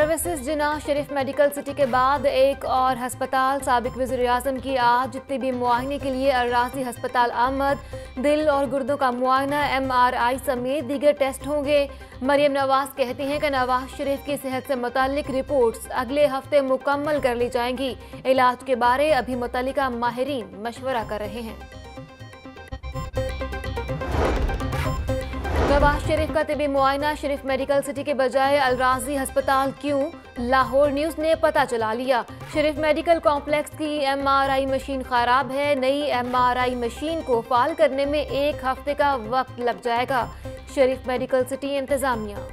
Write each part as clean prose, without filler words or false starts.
Services Jinnah Sharif medical city के बाद एक और हस्पताल। साबिक वज़ीर-ए-आज़म की आज तिब्बी मुआयने के लिए अल-राज़ी हस्पताल आमद। दिल और गुर्दों का मुआयना, MRI समेत दीगर टेस्ट होंगे। मरियम नवाज कहती हैं कि नवाज शरीफ की सेहत से मुताल्लिक रिपोर्ट्स अगले हफ्ते मुकम्मल कर ली जाएंगी। इलाज के बारे अभी मुतल्लिका माहिरीन मशवरा कर रहे हैं। नवाज शरीफ का तिब्बी मुआयना शरीफ मेडिकल सिटी के बजाय अल-राज़ी हस्पताल क्यों? लाहौर न्यूज़ ने पता चला लिया। शरीफ मेडिकल कॉम्प्लेक्स की MRI मशीन खराब है। नई MRI मशीन को फाल करने में 1 हफ्ते का वक्त लग जाएगा। शरीफ मेडिकल सिटी इंतजामिया।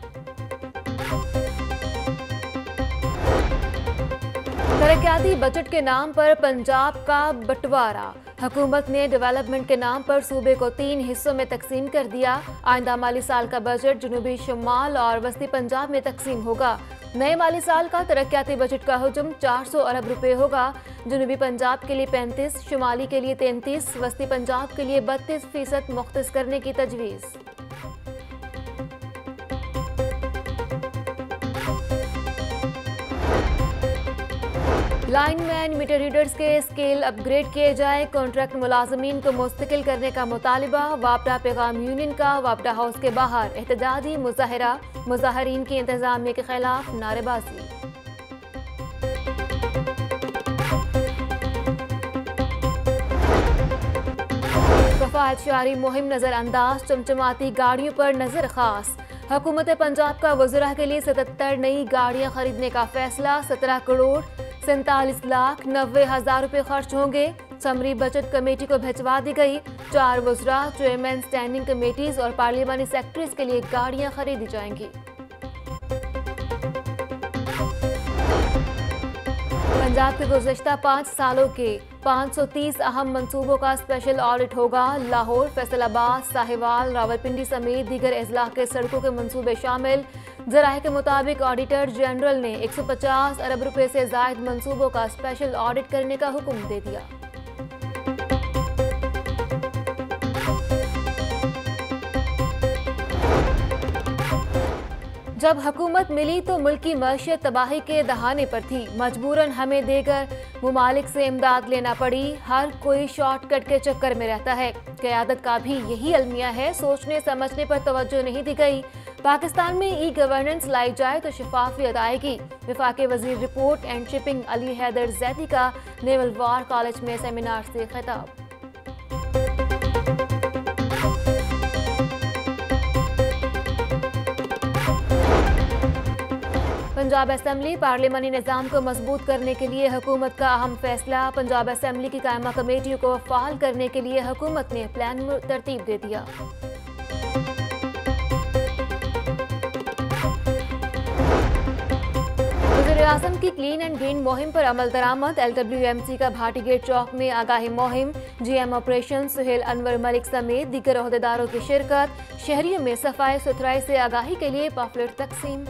तरक्याती बजट के नाम पर पंजाब का बंटवारा। हुकूमत ने डेवलपमेंट के नाम पर सूबे को 3 हिस्सों में तकसीम कर दिया। आइंदा माली साल का बजट जनूबी शुमाल और वस्ती पंजाब में तकसीम होगा। नए माली साल का तरक्याती बजट का हुजम 400 अरब रुपए होगा। जनूबी पंजाब के लिए 35, शुमाली के लिए 33, वस्ती पंजाब के लिए 32% मुख्तस करने की तजवीज़। लाइनमैन मीटर रीडर्स के स्केल अपग्रेड किए जाए। कॉन्ट्रैक्ट मुलाजमीन को मुस्तकिल करने का मुतालिबा। वापडा पैगाम यूनियन का वापडा हाउस के बाहर एहतजाजी मुजाहरा। मुजाहरीन की इंतजामिया के खिलाफ नारेबाजी। कफायतशारी मुहिम नजरअंदाज। चमचमाती गाड़ियों पर नजर खास। हुकूमत पंजाब का वज़रा के लिए 77 नई गाड़ियां खरीदने का फैसला। 17 करोड़ 47 लाख 90 हज़ार रुपए खर्च होंगे। समरी बजट कमेटी को भिजवा दी गई। 4 वज़रा, चेयरमैन स्टैंडिंग कमेटीज और पार्लियामानी सेक्रेटरीज के लिए गाड़ियां खरीदी जाएंगी। पंजाब के गुज़श्ता 5 सालों के 530 अहम मंसूबों का स्पेशल ऑडिट होगा। लाहौर, फैसलाबाद, साहिवाल, रावलपिंडी समेत दीगर अजला के सड़कों के मंसूबे शामिल। ज़राए के मुताबिक ऑडिटर जनरल ने 150 अरब रुपए से ज़ायद मंसूबों का स्पेशल ऑडिट करने का हुक्म दे दिया। जब हुकूमत मिली तो मुल्की मईशत तबाही के दहाने पर थी। मजबूरन हमें देगर मुमालिक से इमदाद लेना पड़ी। हर कोई शॉर्टकट के चक्कर में रहता है। क़यादत का भी यही अलमिया है। सोचने समझने पर तवज्जो नहीं दी गई। पाकिस्तान में ई-गवर्नेंस लाई जाए तो शफाफियत आएगी। वफाकी वजीर report and shipping Ali Haider Zaidi का नेवल वार कॉलेज में सेमिनार से खिताब। पंजाब असेंबली पार्लियामानी निज़ाम को मजबूत करने के लिए हुकूमत का अहम फैसला। पंजाब असेंबली की कायमा कमेटी को फाल करने के लिए हुकूमत ने प्लान तरतीब दे दिया। वज़ीर-ए-आज़म की क्लीन एंड ग्रीन मुहिम पर अमल दरामद। LWMC का भाटी गेट चौक में आगाही मुहिम। GM ऑपरेशन सुहेल अनवर मलिक समेत दीगर ओहदेदारों की शिरकत। शहरियों में सफाई सुथराई से आगाही के लिए पॉपलेट तकसीम।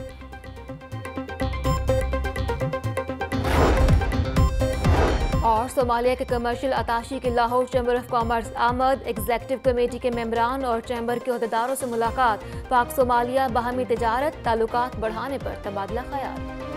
और सोमालिया के कमर्शियल अताशी के लाहौर चैम्बर ऑफ कॉमर्स आमद। एग्जीक्यूटिव कमेटी के मेंबरान और चैम्बर के ओहदेदारों से मुलाकात। पाक सोमालिया बाहमी तिजारत ताल्लुकात बढ़ाने पर तबादला ख्याल।